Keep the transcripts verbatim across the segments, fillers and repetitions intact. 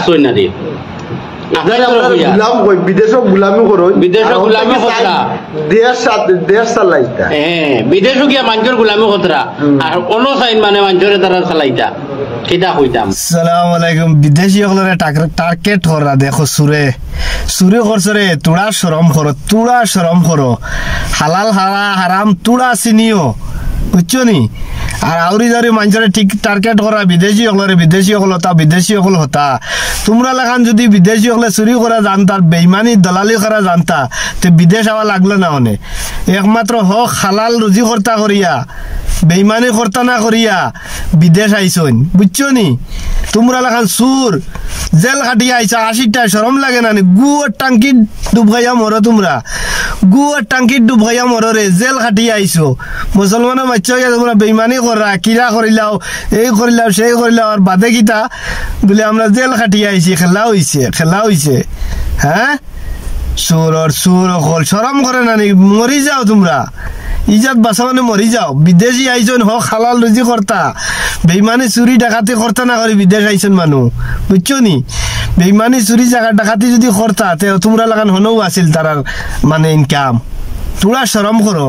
বিদেশ গুলামি করো বিদেশ গুলামি খতরা দেশ দেশ চালাইতা হ্যাঁ বিদেশ গিয়া মানুষের গুলামি খতরা আর কোন সাইন মানে মানুষের দ্বারা চালাইতা কিটা কইতাম। আসসালামু আলাইকুম। বিদেশি হলরে টার্গেট করা দেখো সুরে সুরে করছরে তুড়া শরম করো তুড়া শরম করো হালাল হারা হারাম তুড়া চিনিও বুঝছো নি। আর আউরি যারি মানুষের ঠিক টার্গেট করা বিদেশি হলরে বিদেশি হল তা বিদেশি হল হতা তোমরা লাগান যদি বিদেশি হলে চুরি করা জানতা বেইমানি দলালি করা জানতা তে বিদেশ আওয়া লাগলো না অনে একমাত্র হক হালাল রুজি কর্তা করিয়া বেইমানি কর্তা না করিয়া বিদেশ আইসন বুঝছো নি। তোমরা লাগান সুর জেল খাটিয়া আইসা আশিটা শরম লাগে না গুয়ার টাঙ্কি ডুবগাইয়া মরো তোমরা গুয়ার টাঙ্কি ডুবগাইয়া মরো রে জেল খাটিয়া আইসো মুসলমানের বাচ্চা হইয়া তোমরা বেইমানি করা কিরা করিলাও এই করিলাও সেই করিলাও আর বাদে কিতা বলে আমরা জেল খাটিয়া আইছি খেলা হইছে খেলা হইছে হ্যাঁ সুর আর সুর হল শরম করে না মরি যাও তোমরা ইজাত বাসা মানে মরি যাও। বিদেশি আইসন হক হালাল রুজি কর্তা বেইমানি চুরি ডাকাতি কর্তা না করি বিদেশ আইসন মানুষ বুঝছো নি। বেইমানি চুরি জায়গা ডাকাতি যদি কর্তা তে তোমরা লাগান হনও আছিল তারার মানে ইনকাম তোমরা শরম করো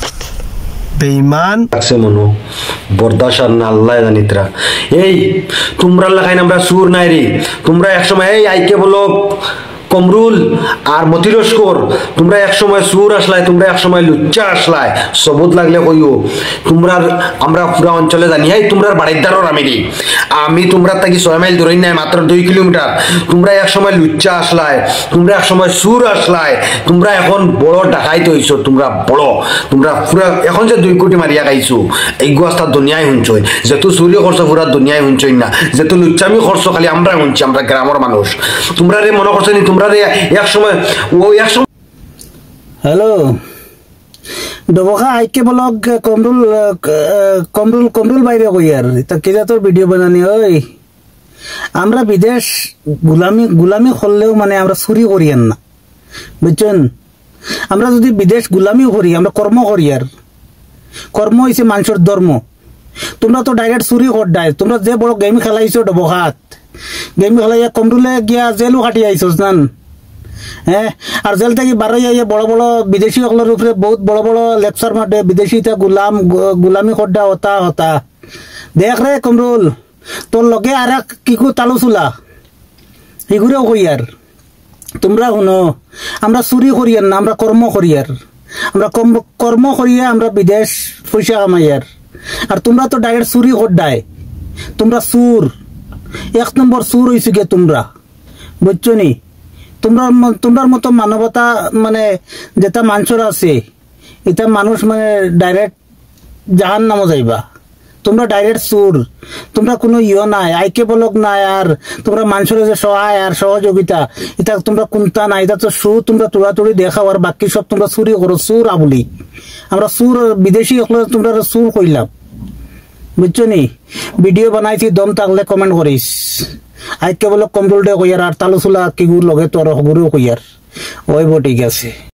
বেইমান আছে মনো বরদাস আর না আল্লাহ জানিতরা। এই তোমরা লাগাইন আমরা সুর নাই রে তোমরা একসময় এই আইকে বলো কমরুল আর মতিরস্কর তোমরা এক সময় সুর আসলাই তোমরা এক সময় লুচ্চা আসলাই সবুত লাগলে কইও তোমরা আমরা পুরা অঞ্চলে জানি এই তোমরা বাড়িদারর আমি নি আমি তোমরা তাকি ছয় মাইল দূরে নাই মাত্র দুই কিলোমিটার তোমরা এক সময় লুচ্চা আসলাই তোমরা এক সময় সুর আসলাই তোমরা এখন বড় ডাকাইতে হইছো তোমরা বড় তোমরা পুরা এখন যে দুই কোটি মারিয়া খাইছো এই গোস্তা দুনিয়ায় হুঞ্চই যেহেতু চুরি করছো পুরা দুনিয়ায় হুঞ্চই না যেহেতু লুচ্চামি করছো খালি আমরা হুঞ্চি আমরা গ্রামের মানুষ তোমরা রে মনে করছো নি তোমরা এক সময় ও এক সময় হ্যালো ডবকা আইকে বলক কমরুল কমরুল কমরুল বাইরে কই আর তা কেজা তোর ভিডিও বানানি ওই আমরা বিদেশ গুলামি গুলামি করলেও মানে আমরা চুরি করিয়েন না বুঝছেন। আমরা যদি বিদেশ গুলামি করি আমরা কর্ম করি আর কর্ম হয়েছে মানুষের ধর্ম। তোমরা তো ডাইরেক্ট চুরি করডাই তোমরা যে বড় গেম খেলাইছো ডবকাত গেম খেলাইয়া কমরুলে গিয়া জেলও কাটি আইসোস নান হ্যাঁ আর জেল থেকে বারো যাইয়া বড় বড় বিদেশি সকলের উপরে বহুত বড় বড় লেকচার মাঠে বিদেশিটা গুলাম গুলামি করডা হতা হতা দেখ রে কমরুল তোর লগে আর কিকু তালু চুলা এগুলোও কই আর তোমরা শুনো আমরা চুরি করিয়ার না আমরা কর্ম করিয়ার আমরা কর্ম করিয়া আমরা বিদেশ পয়সা কামাইয়ার আর তোমরা তো ডাইরেক্ট চুরি করডাই তোমরা সুর এক নম্বর সুর হয়েছে গে তোমরা বুঝছো নি। তোমরা তোমরার মতো মানবতা মানে যেটা মানুষের আছে এটা মানুষ মানে ডাইরেক্ট জাহান নামও যাইবা তোমরা ডাইরেক্ট সুর তোমরা কোনো ইয়ে নাই আইকে বলক নাই আর তোমরা মানুষের যে সহায় আর সহযোগিতা এটা তোমরা কোনটা নাই এটা তো সুর তোমরা তোড়াতুড়ি দেখাও আর বাকি সব তোমরা চুরি করো সুর আবুলি আমরা সুর বিদেশি তোমরা সুর কইলাম বুঝছো নি। ভিডিও বানাইছি দম থাকলে কমেন্ট করিস আজকে বলো কমরুল ডে কইয়ার আর তালুসুলা কিগুর লগে তোর হগুরও কইয়ার ওই ঠিক আছে।